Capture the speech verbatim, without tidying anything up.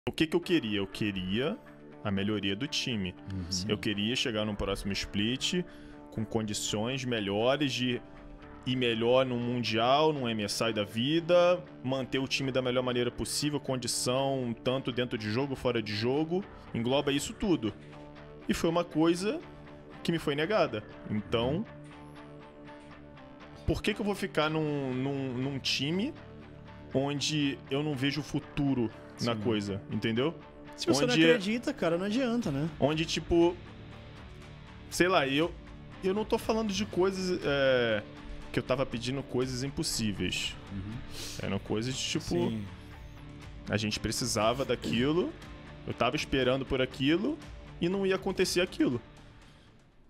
O que que eu queria? Eu queria a melhoria do time. Uhum. Eu queria chegar num próximo split com condições melhores de ir melhor num Mundial, num M S I da vida, manter o time da melhor maneira possível, condição tanto dentro de jogo, fora de jogo, engloba isso tudo. E foi uma coisa que me foi negada. Então, por que que eu vou ficar num, num, num time onde eu não vejo futuro na Sim. coisa, entendeu? Se você onde não acredita, cara, não adianta, né? Onde, tipo, sei lá, eu, eu não tô falando de coisas é, que eu tava pedindo coisas impossíveis. Uhum. Eram coisas de, tipo, Sim. a gente precisava daquilo, eu tava esperando por aquilo e não ia acontecer aquilo.